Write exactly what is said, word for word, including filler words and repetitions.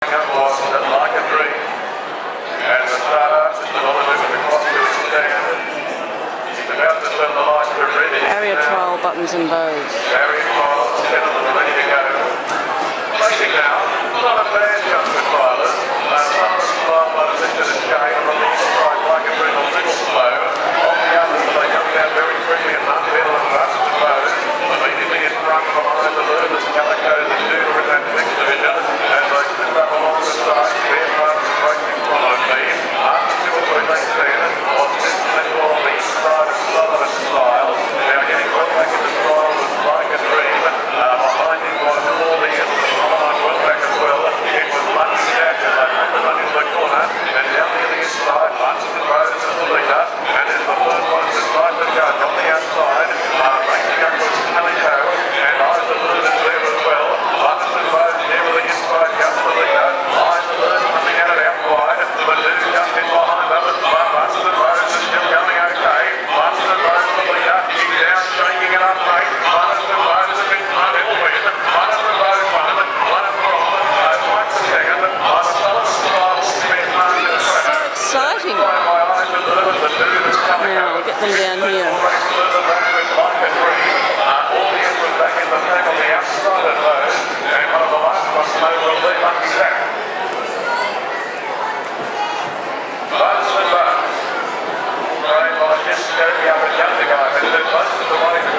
coming up was Like a Dream. And the starter, just on the movement across to his stand. He's about to turn the light to red. Area trial buttons and bows. Area trial, ten of them ready to go. Racing now, not a bad jump for Tyler. Uh, some of the slow motors into the chain on the east side, Like a Dream a little slow. On the others, they come down very quickly and none better than Rust and Bows. Immediately in front behind the Lurvis, Calico, the Doodle in that next division. And they slip up along the side, fair runs right in front of me. After two or three they stand, on this little on the east side of Southern Style. Now getting well back into trial with Like a Dream. Uh, behind him was Morley and Solomon well back as well. It was Lunch Jack and they put the run into the corner. And down the other side, Lunch and Rose is the leader. And then the third one is Decide to Judge on the outside. Uh, racing up with Calico. And Eyes of Lurvis there as well. Lunch and Rose near the inside, just the leader. Eyes of Lurvis coming out of out wide. But do just in behind them. But Lunch and Rose is still going okay. Lunch and Rose the leader. He's down shaking it up right. Lunch and Rose is in front of it. Lunch and Rose won it. Lunch and Rose won the second. Lunch and Rose So exciting. Now we'll get them down here. Most of the way